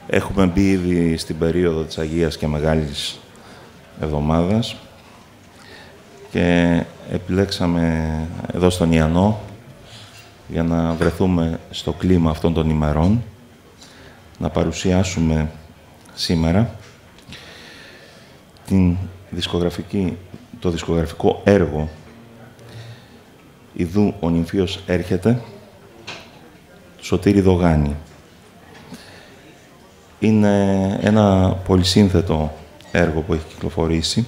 Έχουμε μπει ήδη στην περίοδο της Αγίας και Μεγάλης Εβδομάδας και επιλέξαμε εδώ στον Ιαννό για να βρεθούμε στο κλίμα αυτών των ημερών, να παρουσιάσουμε σήμερα το δισκογραφικό έργο «Ιδού ο νυμφίος έρχεται» του Σωτήρη Δογάνη. Είναι ένα πολυσύνθετο έργο που έχει κυκλοφορήσει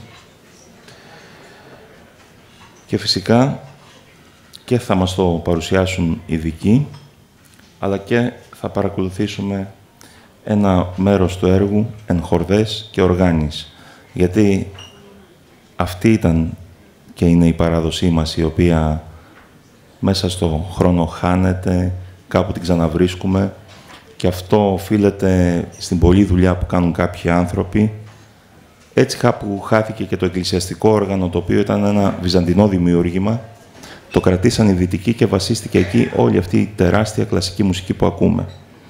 και φυσικά και θα μας το παρουσιάσουν ειδικοί, αλλά και θα παρακολουθήσουμε ένα μέρος του έργου εν χορδές και οργάνης, γιατί αυτή ήταν και είναι η παράδοσή μας, η οποία μέσα στο χρόνο χάνεται, κάπου την ξαναβρίσκουμε και αυτό οφείλεται στην πολλή δουλειά που κάνουν κάποιοι άνθρωποι. Έτσι κάπου χάθηκε και το εκκλησιαστικό όργανο, το οποίο ήταν ένα βυζαντινό δημιούργημα. Το κρατήσαν οι Δυτικοί και βασίστηκε εκεί όλη αυτή η τεράστια κλασική μουσική που ακούμε.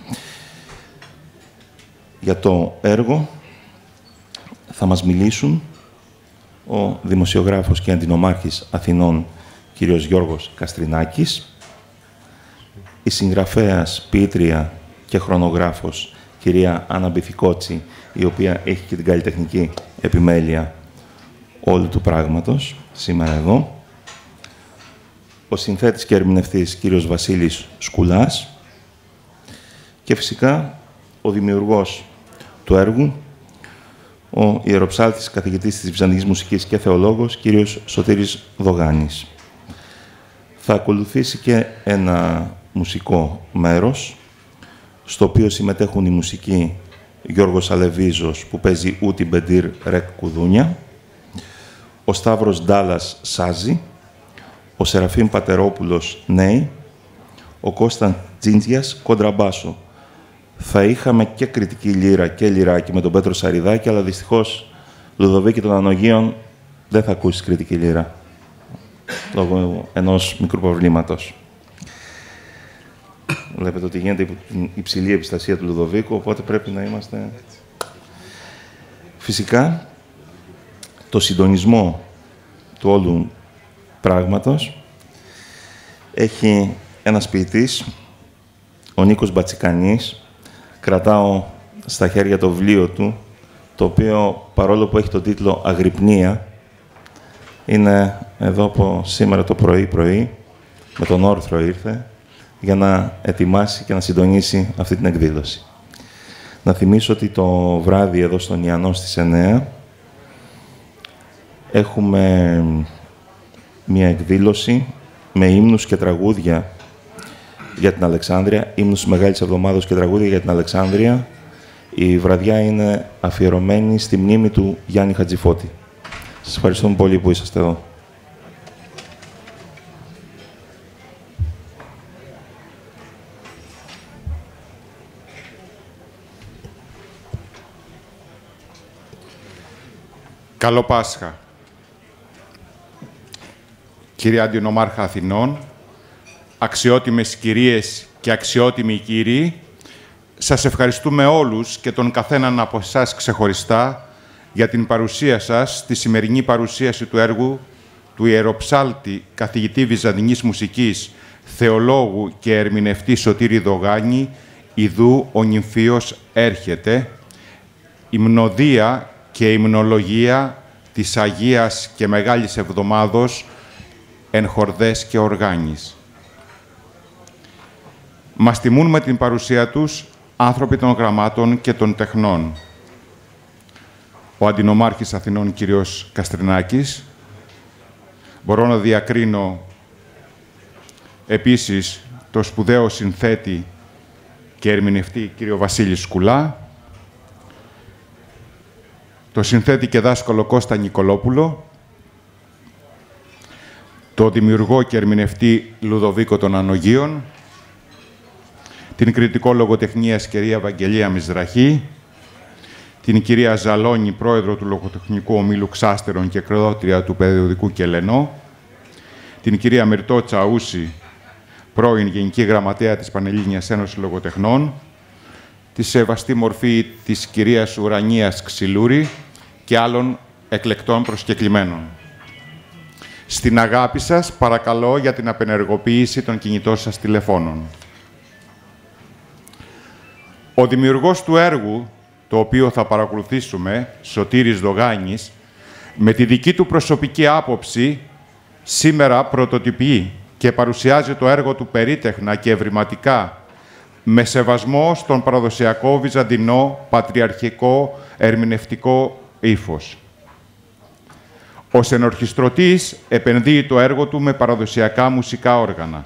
Για το έργο θα μας μιλήσουν ο δημοσιογράφος και αντινομάρχης Αθηνών, κύριος Γιώργος Καστρινάκης, η συγγραφέας, ποιήτρια και χρονογράφος, κυρία Άννα Μπιθικότσι, η οποία έχει και την καλλιτεχνική επιμέλεια όλου του πράγματος, σήμερα εδώ. Ο συνθέτης και ερμηνευτής, κύριος Βασίλης Σκουλάς. Και φυσικά ο δημιουργός του έργου, ο ιεροψάλτης καθηγητής της Βυζαντινής Μουσικής και θεολόγος, κύριος Σωτήρης Δογάνης. Θα ακολουθήσει και ένα μουσικό μέρος, στο οποίο συμμετέχουν οι μουσικοί Γιώργος Αλεβίζος, που παίζει ούτι μπεντήρ ρεκ κουδούνια, ο Σταύρος Ντάλλας σάζι, ο Σεραφείμ Πατερόπουλος νέι, ο Κώστας Τζίντζιας κοντραμπάσο. Θα είχαμε και κριτική λύρα και λυράκι με τον Πέτρο Σαριδάκη, αλλά δυστυχώς Λουδοβίκη των Ανογείων δεν θα ακούσει κριτική λύρα, λόγω ενός μικρού προβλήματος. Βλέπετε ότι γίνεται υπό την υψηλή επιστασία του Λουδοβίκου, οπότε πρέπει να είμαστε... Φυσικά, το συντονισμό του όλου πράγματος έχει ένας ποιητής, ο Νίκος Μπατσικανής. Κρατάω στα χέρια το βιβλίο του, το οποίο, παρόλο που έχει τον τίτλο «Αγρυπνία», είναι εδώ από σήμερα το πρωί, με τον όρθρο ήρθε, για να ετοιμάσει και να συντονίσει αυτή την εκδήλωση. Να θυμίσω ότι το βράδυ εδώ στον Ιαννό στις 9 έχουμε μια εκδήλωση με ύμνους και τραγούδια για την Αλεξάνδρεια, ύμνους Μεγάλης Εβδομάδος και τραγούδια για την Αλεξάνδρεια. Η βραδιά είναι αφιερωμένη στη μνήμη του Γιάννη Χατζηφώτη. Σας ευχαριστούμε πολύ που είσαστε εδώ. Καλό Πάσχα. Κύριε Αντινομάρχα Αθηνών, αξιότιμες κυρίες και αξιότιμοι κύριοι, σας ευχαριστούμε όλους και τον καθέναν από εσάς ξεχωριστά για την παρουσία σας στη σημερινή παρουσίαση του έργου του ιεροψάλτη καθηγητή Βυζαντινής Μουσικής, θεολόγου και ερμηνευτή Σωτήρη Δογάνη, «Ιδού ο νυμφίος έρχεται», υμνοδία και υμνολογία της Αγίας και Μεγάλης Εβδομάδος εν χορδές και οργάνης. Μας τιμούν με την παρουσία τους άνθρωποι των γραμμάτων και των τεχνών. Ο Αντινομάρχης Αθηνών, κύριος Καστρινάκης. Μπορώ να διακρίνω επίσης το σπουδαίο συνθέτη και ερμηνευτή κύριο Βασίλη Σκουλά, το συνθέτη και δάσκαλο Κώστα Νικολόπουλο, το δημιουργό και ερμηνευτή Λουδοβίκο των Ανογείων, την κριτικό λογοτεχνίας κυρία Βαγγελία Μισδραχή, την κυρία Ζαλώνη, πρόεδρο του Λογοτεχνικού Ομίλου Ξάστερων και εκδότρια του περιοδικού Κελενό, την κυρία Μυρτώ Τσαούση, πρώην Γενική Γραμματέα της Πανελλήνιας Ένωσης Λογοτεχνών, τη σεβαστή μορφή της κυρίας Ουρανίας Ξυλούρη και άλλων εκλεκτών προσκεκλημένων. Στην αγάπη σας, παρακαλώ για την απενεργοποίηση των κινητών σας τηλεφώνων. Ο δημιουργός του έργου, το οποίο θα παρακολουθήσουμε, Σωτήρης Δογάνης, με τη δική του προσωπική άποψη, σήμερα πρωτοτυπεί και παρουσιάζει το έργο του περίτεχνα και ευρηματικά, με σεβασμό στον παραδοσιακό βυζαντινό, πατριαρχικό, ερμηνευτικό ύφος. Ο σενορχιστρωτής επενδύει το έργο του με παραδοσιακά μουσικά όργανα.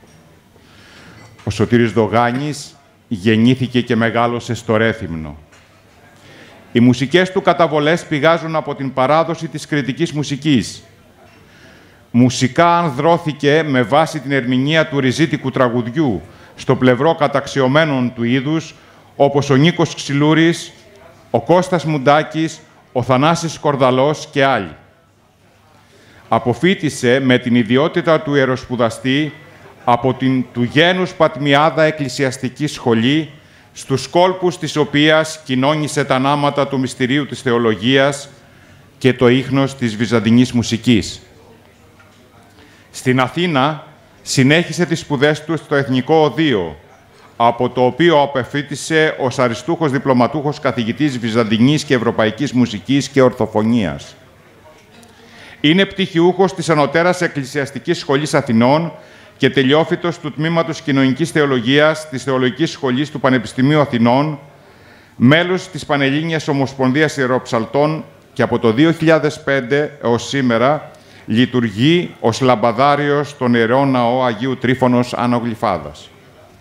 Ο Σωτήρης Δογάνης γεννήθηκε και μεγάλωσε στο Ρέθυμνο. Οι μουσικές του καταβολές πηγάζουν από την παράδοση της κριτικής μουσικής. Μουσικά ανδρώθηκε με βάση την ερμηνεία του ριζίτικου τραγουδιού στο πλευρό καταξιωμένων του είδους, όπως ο Νίκος Ξυλούρης, ο Κώστας Μουντάκης, ο Θανάσης Κορδαλός και άλλοι. Αποφοίτησε με την ιδιότητα του ιεροσπουδαστή από την του γένους Πατμιάδα Εκκλησιαστική Σχολή, στους κόλπους της οποίας κοινώνησε τα νάματα του μυστηρίου της θεολογίας και το ίχνος της βυζαντινής μουσικής. Στην Αθήνα συνέχισε τις σπουδές του στο Εθνικό Οδείο, από το οποίο απεφοίτησε ως αριστούχος διπλωματούχος καθηγητής βυζαντινής και ευρωπαϊκής μουσικής και ορθοφωνίας. Είναι πτυχιούχος της Ανωτέρας Εκκλησιαστικής Σχολής Αθηνών και τελειόφοιτος του Τμήματος Κοινωνικής Θεολογίας της Θεολογικής Σχολής του Πανεπιστημίου Αθηνών, μέλος της Πανελλήνιας Ομοσπονδίας Ιεροψαλτών και από το 2005 έως σήμερα λειτουργεί ως λαμπαδάριος στον Ιερό Ναό Αγίου Τρίφωνος Άνω Γλυφάδας.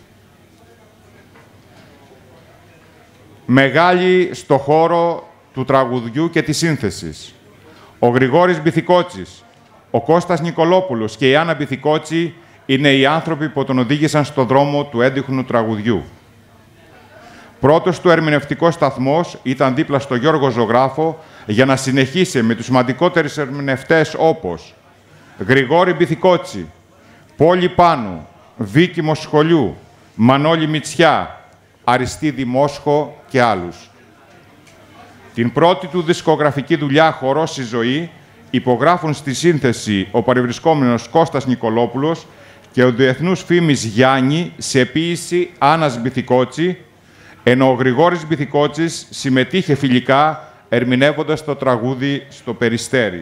Μεγάλη στο χώρο του τραγουδιού και της σύνθεσης. Ο Γρηγόρης Μπιθικότσης, ο Κώστας Νικολόπουλος και η Άννα Μπιθικότση είναι οι άνθρωποι που τον οδήγησαν στον δρόμο του έντυχνου τραγουδιού. Πρώτος του ερμηνευτικός σταθμός ήταν δίπλα στο Γιώργο Ζωγράφο για να συνεχίσει με τους σημαντικότερους ερμηνευτές όπως Γρηγόρη Μπιθικότση, Πόλη Πάνου, Βίκη Μοσχολιού, Μανώλη Μητσιά, Αριστίδη Μόσχο και άλλους. Την πρώτη του δισκογραφική δουλειά «Χορός στη ζωή» υπογράφουν στη σύνθεση ο παρευρισκόμενος Κώστας Νικολόπουλος και ο διεθνούς φήμης Γιάννη σε ποίηση Άννας Μπιθικότση, ενώ ο Γρηγόρης Μπιθικότσης συμμετείχε φιλικά ερμηνεύοντας το τραγούδι «Στο Περιστέρι».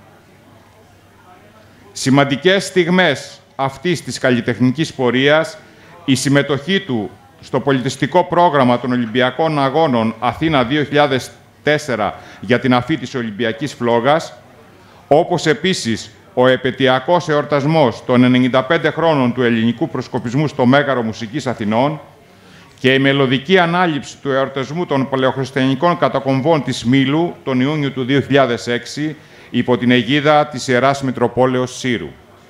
Σημαντικές στιγμές αυτής της καλλιτεχνικής πορείας, η συμμετοχή του στο πολιτιστικό πρόγραμμα των Ολυμπιακών Αγώνων Αθήνα 2004 για την αφή της Ολυμπιακής Φλόγας, όπως επίσης ο επετειακός εορτασμός των 95 χρόνων του ελληνικού προσκοπισμού στο Μέγαρο Μουσικής Αθηνών και η μελωδική ανάληψη του εορτασμού των παλαιοχριστιανικών κατακομβών της Μήλου τον Ιούνιο του 2006 υπό την αιγίδα της Ιεράς Μητροπόλεως Σύρου.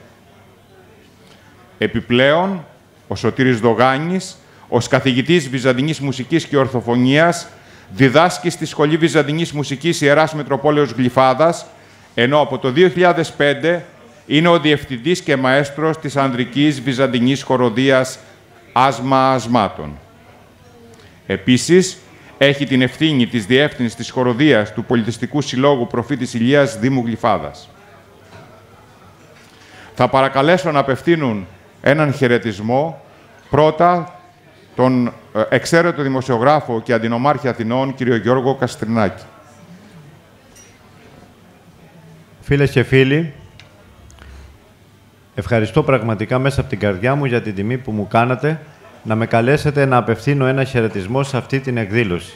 Επιπλέον, ο Σωτήρης Δογάνης, ως καθηγητής Βυζαντινής Μουσικής και Ορθοφωνίας, διδάσκει στη Σχολή Βυζαντινής Μουσικής Ιεράς Μητροπόλεως Γλυφάδας, ενώ από το 2005 είναι ο διευθυντής και μαέστρος της Ανδρικής Βυζαντινής Χοροδίας Άσμα Ασμάτων. Επίσης, έχει την ευθύνη της διεύθυνσης της χοροδίας του Πολιτιστικού Συλλόγου Προφήτης Ηλίας Δήμου Γλυφάδας. Θα παρακαλέσω να απευθύνουν έναν χαιρετισμό πρώτα τον εξαίρετο δημοσιογράφο και αντινομάρχη Αθηνών, κύριο Γιώργο Καστρινάκη. Φίλες και φίλοι, ευχαριστώ πραγματικά μέσα από την καρδιά μου για την τιμή που μου κάνατε να με καλέσετε να απευθύνω ένα χαιρετισμό σε αυτή την εκδήλωση.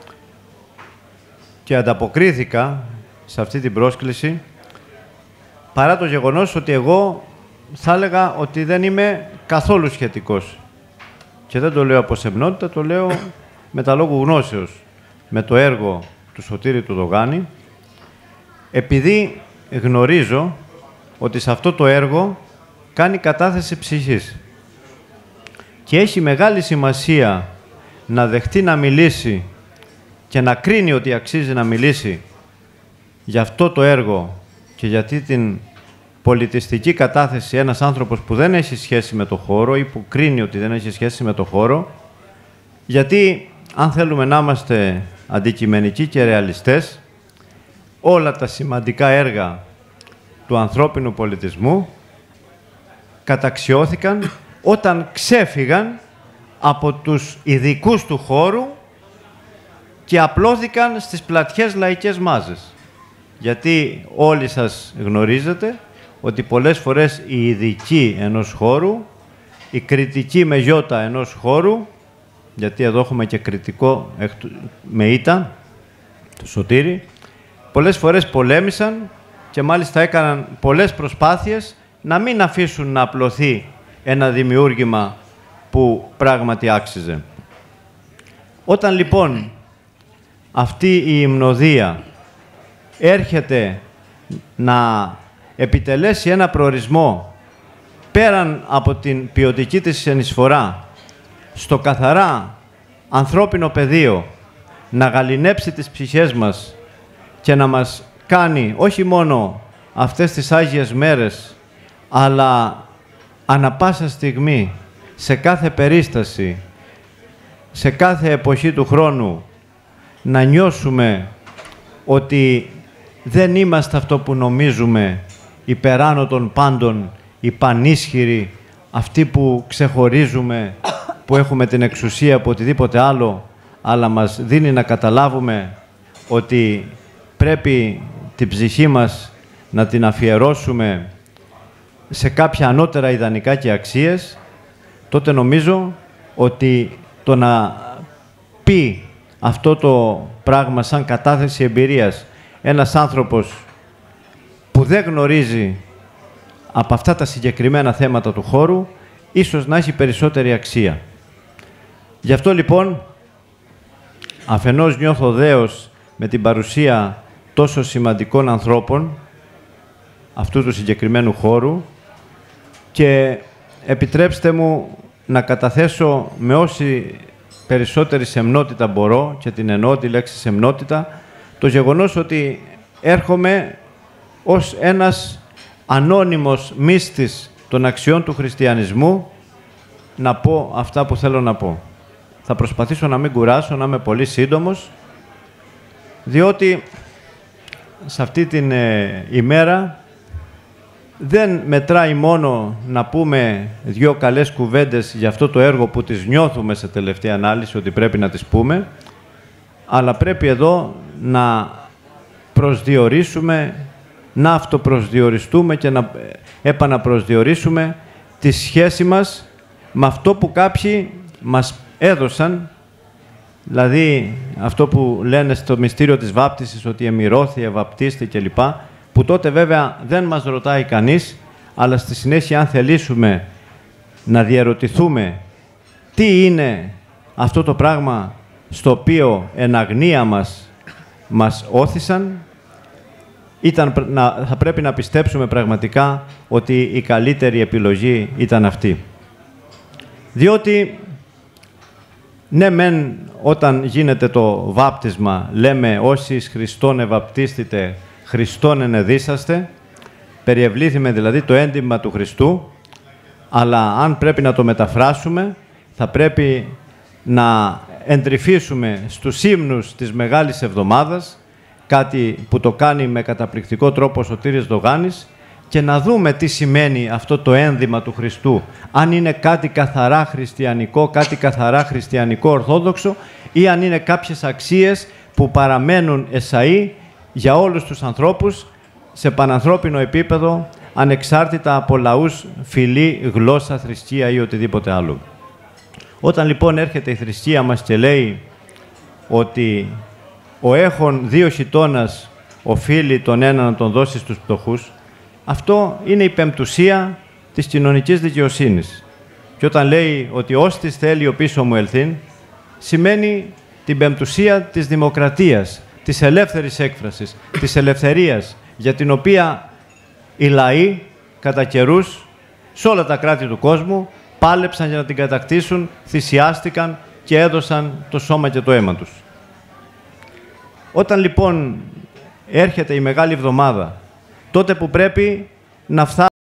Και ανταποκρίθηκα σε αυτή την πρόσκληση, παρά το γεγονός ότι εγώ θα έλεγα ότι δεν είμαι καθόλου σχετικός. Και δεν το λέω από σεμνότητα, το λέω με τα λόγου γνώσεως με το έργο του Σωτήρη του Δογάνη, επειδή γνωρίζω ότι σε αυτό το έργο κάνει κατάθεση ψυχής. Και έχει μεγάλη σημασία να δεχτεί να μιλήσει και να κρίνει ότι αξίζει να μιλήσει για αυτό το έργο και γιατί την πολιτιστική κατάθεση ένας άνθρωπος που δεν έχει σχέση με το χώρο ή που κρίνει ότι δεν έχει σχέση με το χώρο, γιατί αν θέλουμε να είμαστε αντικειμενικοί και ρεαλιστές, όλα τα σημαντικά έργα του ανθρώπινου πολιτισμού καταξιώθηκαν όταν ξέφυγαν από τους ειδικούς του χώρου και απλώθηκαν στις πλατιές λαϊκές μάζες. Γιατί όλοι σας γνωρίζετε ότι πολλές φορές οι ειδικοί ενός χώρου, οι κριτικοί με γιώτα ενός χώρου, γιατί εδώ έχουμε και κριτικό με ήτα, το Σωτήρη, πολλές φορές πολέμησαν και μάλιστα έκαναν πολλές προσπάθειες να μην αφήσουν να απλωθεί ένα δημιούργημα που πράγματι άξιζε. Όταν λοιπόν αυτή η υμνοδία έρχεται να επιτελέσει ένα προορισμό πέραν από την ποιοτική της συνεισφορά στο καθαρά ανθρώπινο πεδίο, να γαληνέψει τις ψυχές μας και να μας κάνει όχι μόνο αυτές τις Άγιες μέρες, αλλά ανα πάσα στιγμή, σε κάθε περίσταση, σε κάθε εποχή του χρόνου, να νιώσουμε ότι δεν είμαστε αυτό που νομίζουμε, υπεράνω των πάντων, οι πανίσχυροι, αυτοί που ξεχωρίζουμε, που έχουμε την εξουσία από οτιδήποτε άλλο, αλλά μας δίνει να καταλάβουμε ότι πρέπει την ψυχή μας να την αφιερώσουμε σε κάποια ανώτερα ιδανικά και αξίες, τότε νομίζω ότι το να πει αυτό το πράγμα σαν κατάθεση εμπειρίας ένας άνθρωπος που δεν γνωρίζει από αυτά τα συγκεκριμένα θέματα του χώρου, ίσως να έχει περισσότερη αξία. Γι' αυτό λοιπόν, αφενός νιώθω δέος με την παρουσία τόσο σημαντικών ανθρώπων αυτού του συγκεκριμένου χώρου και επιτρέψτε μου να καταθέσω με όση περισσότερη σεμνότητα μπορώ, και την εννοώ τη λέξη σεμνότητα, το γεγονός ότι έρχομαι ως ένας ανώνυμος μύστης των αξιών του χριστιανισμού να πω αυτά που θέλω να πω. Θα προσπαθήσω να μην κουράσω, να είμαι πολύ σύντομος, διότι σε αυτή την ημέρα δεν μετράει μόνο να πούμε δυο καλές κουβέντες για αυτό το έργο που τις νιώθουμε σε τελευταία ανάλυση ότι πρέπει να τις πούμε, αλλά πρέπει εδώ να προσδιορίσουμε, να αυτοπροσδιοριστούμε και να επαναπροσδιορίσουμε τη σχέση μας με αυτό που κάποιοι μας έδωσαν, δηλαδή αυτό που λένε στο μυστήριο της βάπτισης ότι εμυρώθη, ευαπτίστη κλπ, που τότε βέβαια δεν μας ρωτάει κανείς, αλλά στη συνέχεια αν θελήσουμε να διαρωτηθούμε τι είναι αυτό το πράγμα στο οποίο εν αγνία μας όθησαν, θα πρέπει να πιστέψουμε πραγματικά ότι η καλύτερη επιλογή ήταν αυτή. Διότι, ναι μεν, όταν γίνεται το βάπτισμα, λέμε όσοι εις Χριστόν ευαπτίστητε, Χριστόν ενεδίσαστε, περιευλήθημε δηλαδή το έντυμα του Χριστού, αλλά αν πρέπει να το μεταφράσουμε, θα πρέπει να εντρυφήσουμε στους ύμνους της Μεγάλης Εβδομάδας, κάτι που το κάνει με καταπληκτικό τρόπο ο Σωτήρης Δογάνης, και να δούμε τι σημαίνει αυτό το ένδυμα του Χριστού. Αν είναι κάτι καθαρά χριστιανικό, κάτι καθαρά χριστιανικό ορθόδοξο, ή αν είναι κάποιες αξίες που παραμένουν εσαΐ για όλους τους ανθρώπους σε πανανθρώπινο επίπεδο, ανεξάρτητα από λαούς, φυλή, γλώσσα, θρησκεία ή οτιδήποτε άλλο. Όταν λοιπόν έρχεται η θρησκεία μας και λέει ότι ο έχων 2 χιτώνας οφείλει τον ένα να τον δώσει στους πτωχούς, αυτό είναι η πεμπτουσία της κοινωνικής δικαιοσύνης. Και όταν λέει ότι «Όστις θέλει ο πίσω μου ελθύν», σημαίνει την πεμπτουσία της δημοκρατίας, της ελεύθερης έκφρασης, της ελευθερίας, για την οποία οι λαοί κατά καιρούς σε όλα τα κράτη του κόσμου πάλεψαν για να την κατακτήσουν, θυσιάστηκαν και έδωσαν το σώμα και το αίμα τους. Όταν λοιπόν έρχεται η Μεγάλη Εβδομάδα, τότε που πρέπει να φτάσει